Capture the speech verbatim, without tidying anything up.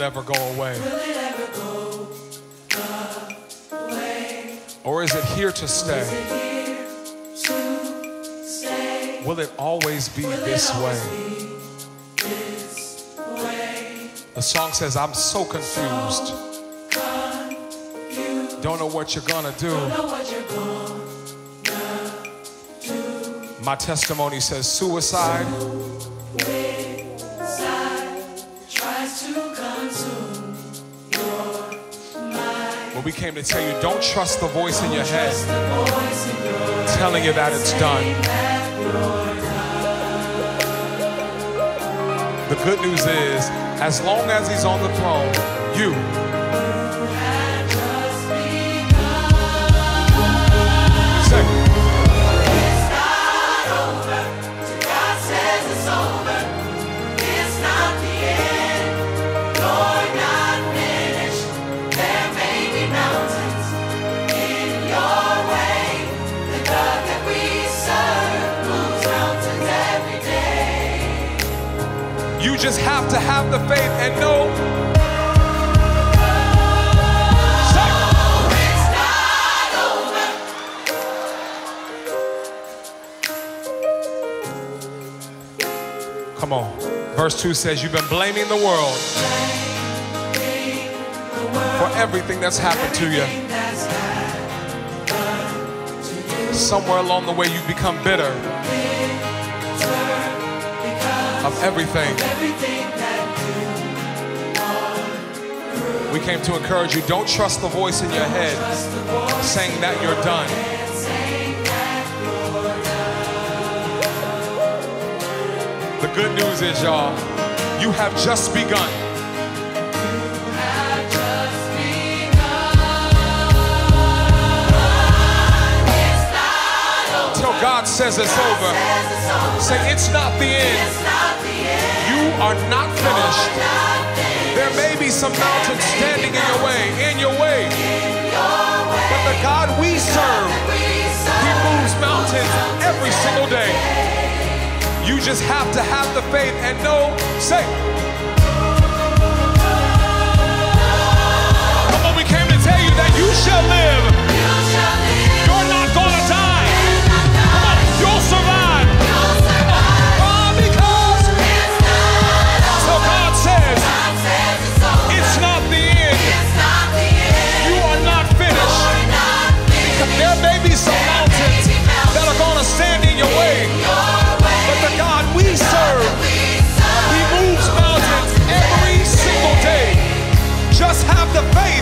ever go away? Will it ever go away? Or is it here to stay? Is it here to stay? Will it always be Will this it always way? be this way? The song says, I'm so confused. So confused. Don't know what you're gonna do. Don't know what you're gonna do. My testimony says suicide. Suicide tries to consume your mind. But we came to tell you, don't trust the voice in your head Trust the voice in your telling you that it's done. that you're done. The good news is, as long as he's on the throne, you Had just begun. say, It's not over till God says it's over. It's not the end. You're not finished. There may be mountains in your way. The God that we serve moves mountains every day. you just have to have the faith and know. Say, It's not over. come on. Verse two says, you've been blaming the world for everything that's happened to you. Everything that's happened to you. Somewhere along the way, you've become bitter of everything. Everything that We came to encourage you, don't trust the voice in your head trust the voice saying that you're done. and saying that The good news is, y'all, you have just begun. have just begun. It's not over. Till God says it's over. Says it's over. Say, it's not the end. It's not the end. You are not finished. Not finished. There may be some mountains standing in your way, in your way. Your way. But the God we serve, We serve. He moves mountains every single day. You just have to have the faith and know, say. Come on, we came to tell you that you shall live. You shall live. You're not gonna die. Come on, you'll survive. You'll survive. Why? Because It's not over. so God says, God says it's over. it's not the end. It's not the end. You are not finished. You're not finished. There may be some mountains that are gonna stand in your way. Your way. But the God we serve, We serve. He moves mountains every single day. Just have the faith